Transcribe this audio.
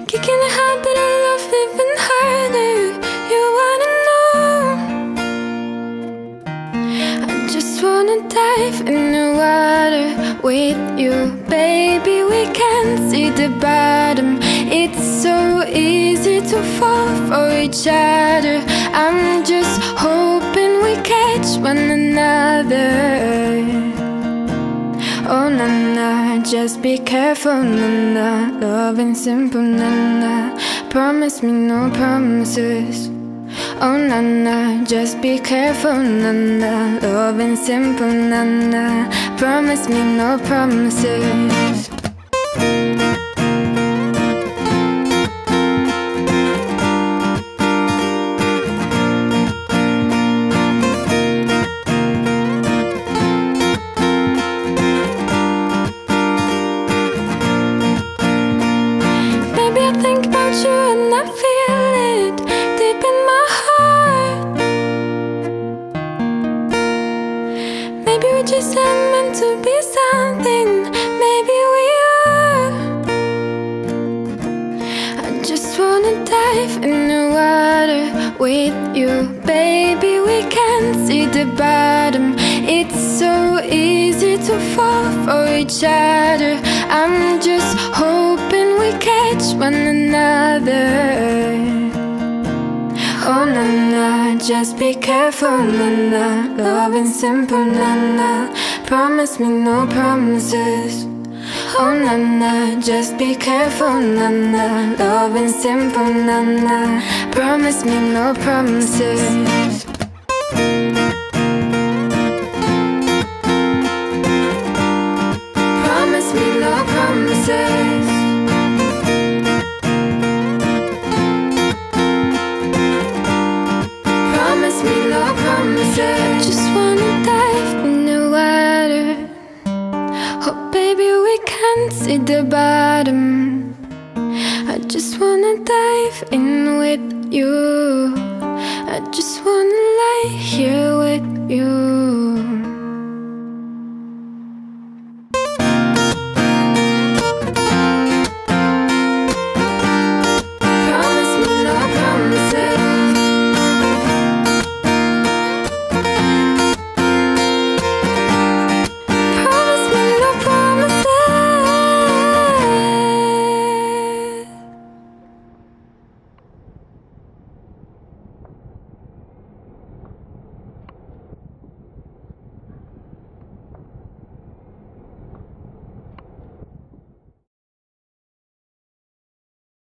kicking it hard, but I love living harder. You wanna know? I just wanna dive in the water with you, baby. We can't see the bottom. It's so easy to fall for each other. I'm just hoping we catch one another. Oh na na, just be careful, na na. Loving simple, na na. Promise me no promises. Oh na na, just be careful, na na. Loving simple, na na. Promise me no promises. Just ain't meant to be something. Maybe we are. I just wanna dive in the water with you, baby. We can't see the bottom. It's so easy to fall for each other. I'm just hoping we catch one another. Oh na na, just be careful, na na. Loving simple, na na. Promise me no promises. Oh na na, just be careful, na na. Loving simple, na na. Promise me no promises. Promise me no promises. Promise me no promises. I just wanna dive in the water. Oh baby, we can't see the bottom. I just wanna dive in with you. I just wanna lie here with you.